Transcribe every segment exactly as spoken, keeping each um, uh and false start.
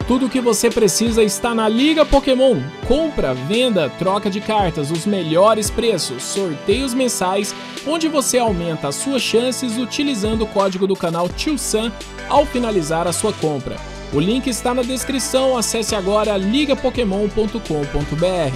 Tudo o que você precisa está na Liga Pokémon. Compra, venda, troca de cartas, os melhores preços, sorteios mensais, onde você aumenta as suas chances utilizando o código do canal Tio Sam ao finalizar a sua compra. O link está na descrição, acesse agora liga pokémon ponto com ponto br.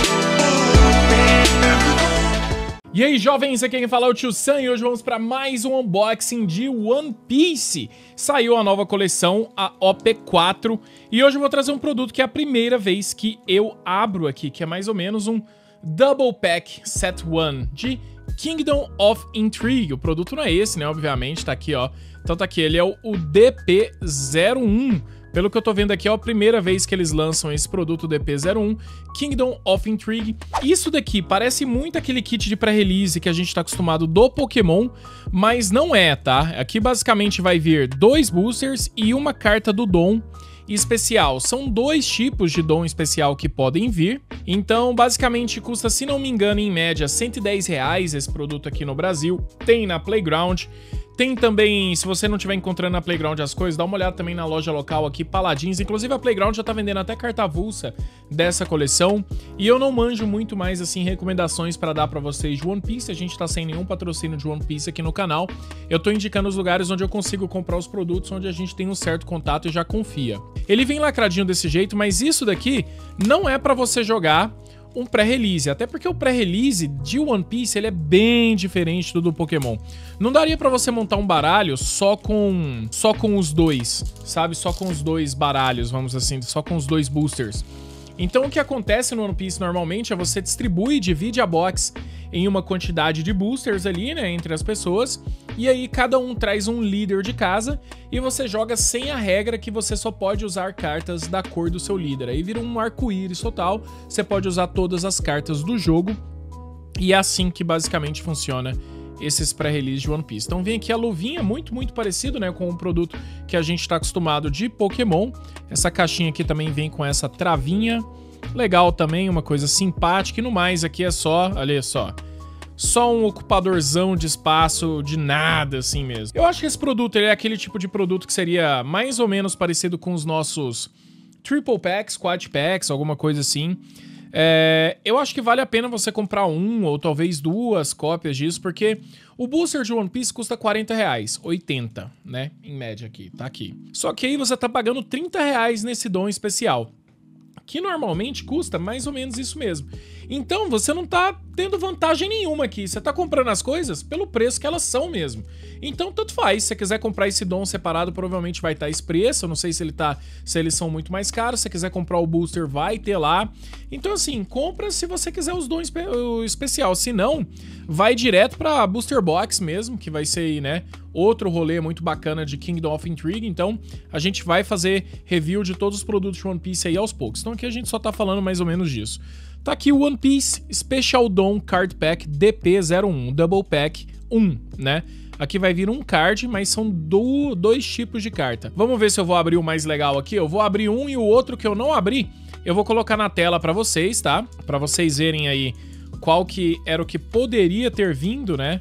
E aí, jovens, aqui quem fala é o Tio Sam e hoje vamos para mais um unboxing de One Piece. Saiu a nova coleção, a O P quatro, e hoje eu vou trazer um produto que é a primeira vez que eu abro aqui, que é mais ou menos um Double Pack Set um de Kingdom of Intrigue. O produto não é esse, né, obviamente, tá aqui, ó. Então tá aqui, ele é o, o D P zero um. Pelo que eu tô vendo aqui, é a primeira vez que eles lançam esse produto D P zero um, Kingdom of Intrigue. Isso daqui parece muito aquele kit de pré-release que a gente tá acostumado do Pokémon, mas não é, tá? Aqui basicamente vai vir dois boosters e uma carta do Dom especial. São dois tipos de Dom especial que podem vir. Então, basicamente, custa, se não me engano, em média, cento e dez reais esse produto aqui no Brasil. Tem na Playground. Tem também, se você não estiver encontrando na Playground as coisas, dá uma olhada também na loja local aqui, Paladins. Inclusive a Playground já tá vendendo até carta avulsa dessa coleção. E eu não manjo muito mais, assim, recomendações pra dar pra vocês de One Piece. A gente tá sem nenhum patrocínio de One Piece aqui no canal. Eu tô indicando os lugares onde eu consigo comprar os produtos, onde a gente tem um certo contato e já confia. Ele vem lacradinho desse jeito, mas isso daqui não é pra você jogar um pré-release, até porque o pré-release de One Piece ele é bem diferente do do Pokémon. Não daria pra você montar um baralho só com só com os dois, sabe? Só com os dois baralhos, vamos assim, só com os dois boosters. Então o que acontece no One Piece normalmente é você distribui e divide a box em uma quantidade de boosters ali, né, entre as pessoas, e aí cada um traz um líder de casa e você joga sem a regra que você só pode usar cartas da cor do seu líder. Aí vira um arco-íris total, você pode usar todas as cartas do jogo e é assim que basicamente funciona esses pré-release de One Piece. Então vem aqui a luvinha, muito, muito parecido, né, com o produto que a gente está acostumado de Pokémon. Essa caixinha aqui também vem com essa travinha. Legal também, uma coisa simpática. E no mais aqui é só, olha só, só um ocupadorzão de espaço de nada, assim mesmo. Eu acho que esse produto ele é aquele tipo de produto que seria mais ou menos parecido com os nossos Triple Packs, Quad Packs, alguma coisa assim. É, eu acho que vale a pena você comprar um ou talvez duas cópias disso, porque o booster de One Piece custa quarenta reais, oitenta, né, em média aqui, tá aqui. Só que aí você tá pagando trinta reais nesse Dom especial, que normalmente custa mais ou menos isso mesmo. Então você não tá tendo vantagem nenhuma aqui, você tá comprando as coisas pelo preço que elas são mesmo. Então tanto faz, se você quiser comprar esse Dom separado, provavelmente vai estar esse preço, eu não sei se ele tá, se eles são muito mais caros, se você quiser comprar o booster vai ter lá. Então assim, compra se você quiser os Dom espe o especial, se não, vai direto pra Booster Box mesmo, que vai ser aí, né, outro rolê muito bacana de Kingdom of Intrigue. Então a gente vai fazer review de todos os produtos de One Piece aí aos poucos. Então aqui a gente só tá falando mais ou menos disso. Tá aqui o One Piece Special Dom Card Pack D P zero um, Double Pack um, né? Aqui vai vir um card, mas são do, dois tipos de carta. Vamos ver se eu vou abrir o mais legal aqui. Eu vou abrir um e o outro que eu não abri, eu vou colocar na tela pra vocês, tá? Pra vocês verem aí qual que era o que poderia ter vindo, né?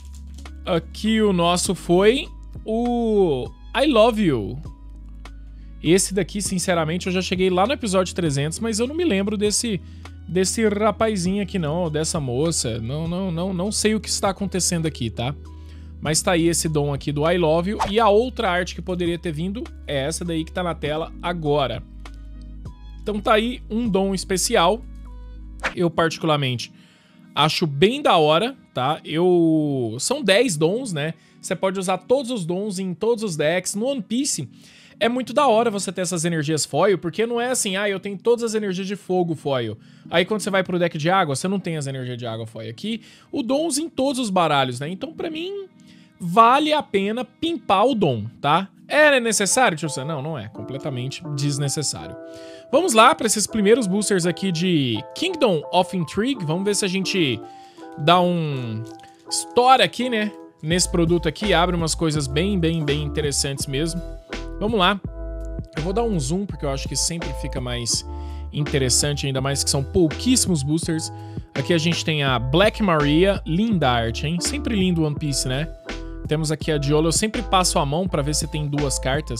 Aqui o nosso foi o I Love You. Esse daqui, sinceramente, eu já cheguei lá no episódio trezentos, mas eu não me lembro desse... desse rapazinho aqui não, dessa moça, não, não, não, não sei o que está acontecendo aqui, tá? Mas tá aí esse Dom aqui do I Love You, e a outra arte que poderia ter vindo é essa daí que tá na tela agora. Então tá aí um Dom especial, eu particularmente acho bem da hora, tá? Eu... São dez Dons, né? Você pode usar todos os Dons em todos os decks. No One Piece é muito da hora você ter essas energias foil, porque não é assim, ah, eu tenho todas as energias de fogo foil. Aí quando você vai pro deck de água, você não tem as energias de água foil. Aqui, o Dons em todos os baralhos, né? Então, pra mim, vale a pena pimpar o Dom, tá? É necessário, tio Sam? Não, não é. Completamente desnecessário. Vamos lá para esses primeiros boosters aqui de Kingdom of Intrigue. Vamos ver se a gente dá um estoura aqui, né? Nesse produto aqui, abre umas coisas bem, bem, bem interessantes mesmo. Vamos lá. Eu vou dar um zoom, porque eu acho que sempre fica mais interessante, ainda mais que são pouquíssimos boosters. Aqui a gente tem a Black Maria, linda arte, hein? Sempre lindo One Piece, né? Temos aqui a Diolo, eu sempre passo a mão pra ver se tem duas cartas,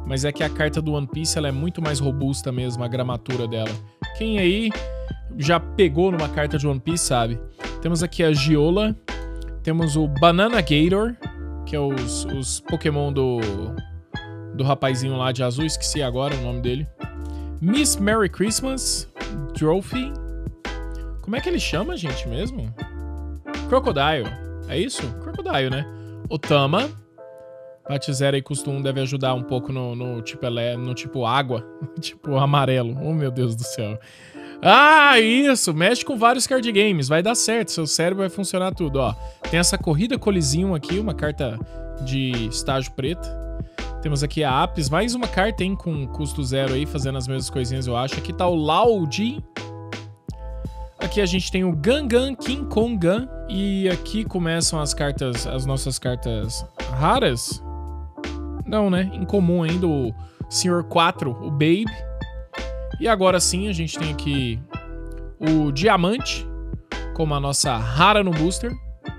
Mas é que a carta do One Piece ela é muito mais robusta mesmo, a gramatura dela. Quem aí já pegou numa carta de One Piece sabe. Temos aqui a Giola. Temos o Banana Gator, que é os, os Pokémon do, do rapazinho lá de azul. Esqueci agora o nome dele. Miss Merry Christmas. Trophy. Como é que ele chama, gente, mesmo? Crocodile. É isso? Crocodile, né? Otama. Bate zero e custo um deve ajudar um pouco no, no, tipo, no tipo água. Tipo amarelo. Oh, meu Deus do céu. Ah, isso. Mexe com vários card games. Vai dar certo. Seu cérebro vai funcionar tudo, ó. Tem essa corrida colizinho aqui. Uma carta de estágio preta. Temos aqui a Apis. Mais uma carta, hein? Com custo zero aí. Fazendo as mesmas coisinhas, eu acho. Aqui tá o Laudi. Aqui a gente tem o Gangan King Kong Gun. E aqui começam as cartas, as nossas cartas raras. Não, né? Incomum ainda o senhor quatro, o Babe. E agora sim a gente tem aqui o Diamante, como a nossa rara no booster.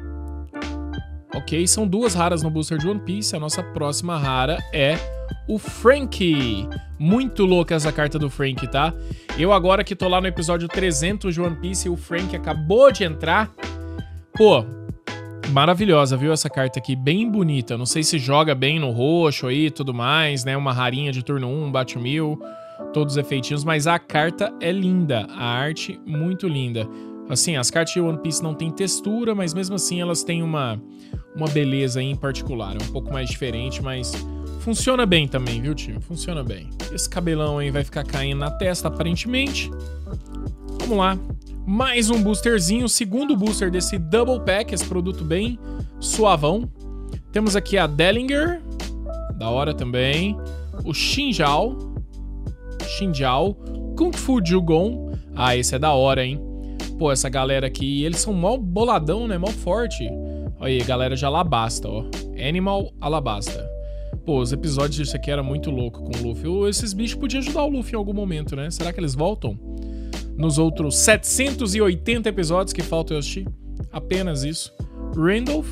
Ok, são duas raras no booster de One Piece. A nossa próxima rara é o Franky. Muito louca essa carta do Franky, tá? Eu agora que tô lá no episódio trezentos de One Piece e o Franky acabou de entrar. Pô, maravilhosa, viu? Essa carta aqui, bem bonita. Não sei se joga bem no roxo aí e tudo mais, né? Uma rarinha de turno um, bate mil, todos os efeitinhos. Mas a carta é linda, a arte muito linda. Assim, as cartas de One Piece não tem textura, mas mesmo assim elas têm uma, uma beleza aí em particular. É um pouco mais diferente, mas funciona bem também, viu, tio? Funciona bem. Esse cabelão aí vai ficar caindo na testa, aparentemente. Vamos lá. Mais um boosterzinho, segundo booster desse Double Pack, esse produto bem suavão. Temos aqui a Dellinger, da hora também. O Xinjiao, Xinjiao, Kung Fu Jugon. Ah, esse é da hora, hein? Pô, essa galera aqui, eles são mó boladão, né? Mó forte. Olha aí, galera de Alabasta, ó. Animal Alabasta. Pô, os episódios disso aqui era muito louco com o Luffy. Esses bichos podiam ajudar o Luffy em algum momento, né? Será que eles voltam? Nos outros setecentos e oitenta episódios que faltam eu assistir. Apenas isso. Randolph.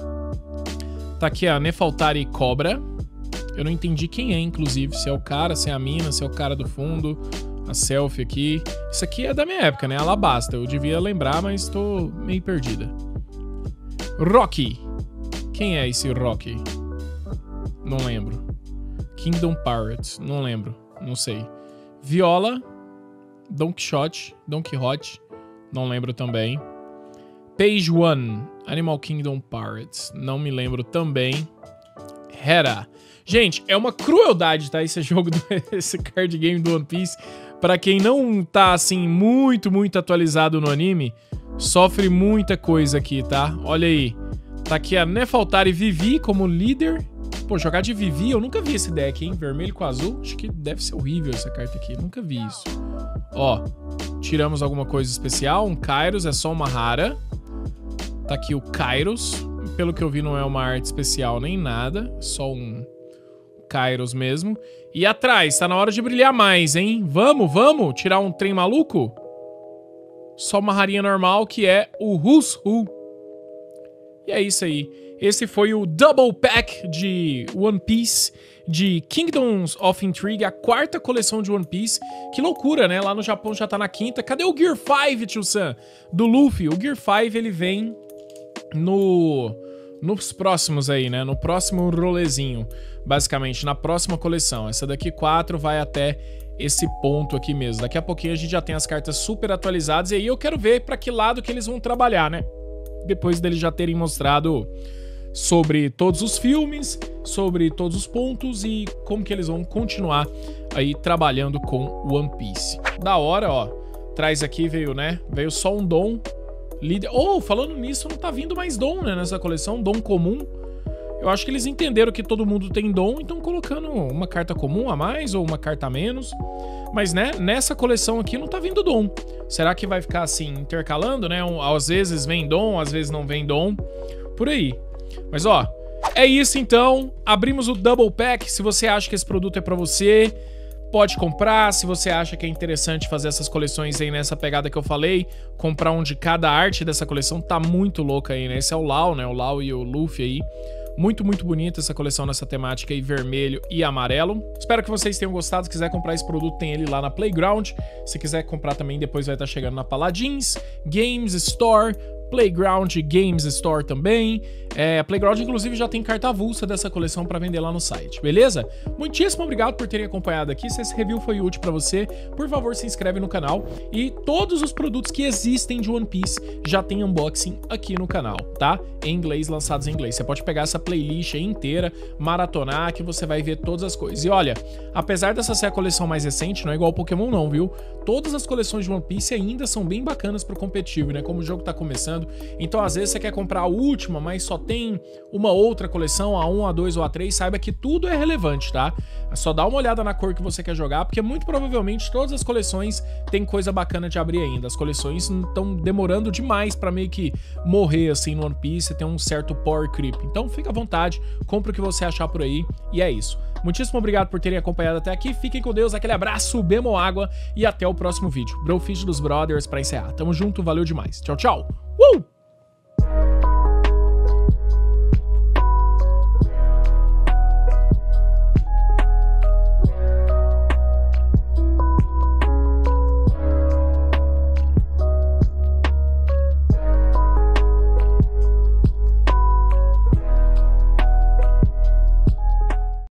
Tá aqui a Nefeltari Cobra. Eu não entendi quem é, inclusive. Se é o cara, se é a mina, se é o cara do fundo. A selfie aqui. Isso aqui é da minha época, né? Alabasta. Eu devia lembrar, mas tô meio perdida. Rocky. Quem é esse Rocky? Não lembro. Kingdom Pirates. Não lembro. Não sei. Viola. Don Quixote, Don Quixote, não lembro também. Page One, Animal Kingdom Pirates, não me lembro também. Hera. Gente, é uma crueldade, tá? Esse jogo, do, esse card game do One Piece. Pra quem não tá, assim, muito, muito atualizado no anime, sofre muita coisa aqui, tá? Olha aí. Tá aqui a Nefeltari Vivi como líder. Pô, jogar de Vivi, eu nunca vi esse deck, hein? Vermelho com azul. Acho que deve ser horrível essa carta aqui. Nunca vi isso. Ó, tiramos alguma coisa especial. Um Kairos, é só uma rara. Tá aqui o Kairos. Pelo que eu vi, não é uma arte especial nem nada. Só um Kairos mesmo. E atrás, tá na hora de brilhar mais, hein? Vamos, vamos tirar um trem maluco? Só uma rarinha normal, que é o Who's Who. E é isso aí. Esse foi o Double Pack de One Piece, de Kingdoms of Intrigue, a quarta coleção de One Piece. Que loucura, né? Lá no Japão já tá na quinta. Cadê o Gear cinco, tio-san? Do Luffy. O Gear cinco, ele vem no... nos próximos aí, né? No próximo rolezinho, basicamente, na próxima coleção. Essa daqui, quatro, vai até esse ponto aqui mesmo. Daqui a pouquinho a gente já tem as cartas super atualizadas. E aí eu quero ver pra que lado que eles vão trabalhar, né? Depois deles já terem mostrado sobre todos os filmes, sobre todos os pontos e como que eles vão continuar aí trabalhando com One Piece. Da hora, ó. Traz aqui, veio, né? Veio só um dom. Líder... Oh, falando nisso, não tá vindo mais dom, né? Nessa coleção, dom comum. Eu acho que eles entenderam que todo mundo tem dom, então colocando uma carta comum a mais ou uma carta a menos. Mas, né, nessa coleção aqui não tá vindo dom. Será que vai ficar assim, intercalando, né? Às vezes vem dom, às vezes não vem dom. Por aí. Mas, ó, é isso então. Abrimos o Double Pack. Se você acha que esse produto é pra você, pode comprar. Se você acha que é interessante fazer essas coleções aí nessa pegada que eu falei, comprar um de cada arte dessa coleção, tá muito louca aí, né? Esse é o Lau, né? O Lau e o Luffy aí. Muito, muito bonita essa coleção nessa temática aí, vermelho e amarelo. Espero que vocês tenham gostado. Se quiser comprar esse produto, tem ele lá na Playground. Se quiser comprar também, depois vai estar chegando na Paladins, Games Store, Playground Games Store também. É, a Playground, inclusive, já tem carta avulsa dessa coleção para vender lá no site, beleza? Muitíssimo obrigado por terem acompanhado aqui. Se esse review foi útil para você, por favor, se inscreve no canal. E todos os produtos que existem de One Piece já tem unboxing aqui no canal, tá? Em inglês, lançados em inglês. Você pode pegar essa playlist aí inteira, maratonar, que você vai ver todas as coisas. E olha, apesar dessa ser a coleção mais recente, não é igual ao Pokémon não, viu? Todas as coleções de One Piece ainda são bem bacanas pro competitivo, né? Como o jogo tá começando. Então, às vezes, você quer comprar a última, mas só tem uma outra coleção, a um, a dois ou a três, saiba que tudo é relevante, tá? É só dar uma olhada na cor que você quer jogar, porque muito provavelmente todas as coleções têm coisa bacana de abrir ainda. As coleções estão demorando demais pra meio que morrer, assim, no One Piece, tem um certo power creep. Então, fica à vontade, compra o que você achar por aí, e é isso. Muitíssimo obrigado por terem acompanhado até aqui, fiquem com Deus, aquele abraço, bebam água, e até o próximo vídeo. Brofist dos Brothers pra encerrar. Tamo junto, valeu demais. Tchau, tchau!